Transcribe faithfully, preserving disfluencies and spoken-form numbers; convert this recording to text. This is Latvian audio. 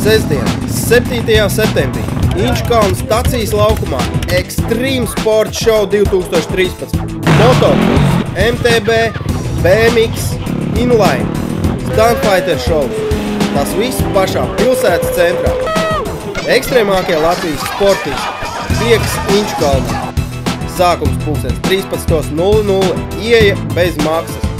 Sestdien, septītajā septembrī, Inčukalna stacijas laukumā Extreme Sport Show divi tūkstoši trīspadsmit. Motocross, M T B, B M X, Inline, Stuntfighter show. Tas viss pašā pilsētas centrā. Ekstrēmākie Latvijas sportisti tiekas Inčukalnā. Sākums pulkstens trīspadsmit nulle nulle, ieeja bez maksas.